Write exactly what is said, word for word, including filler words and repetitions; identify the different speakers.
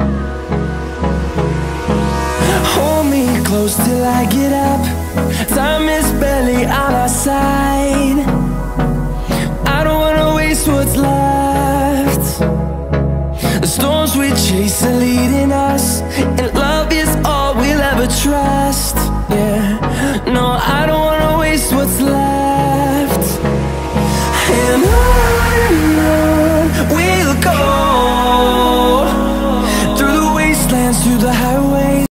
Speaker 1: Hold me close till I get up. Time is barely on our side. I don't wanna waste what's left. The storms we chase are leading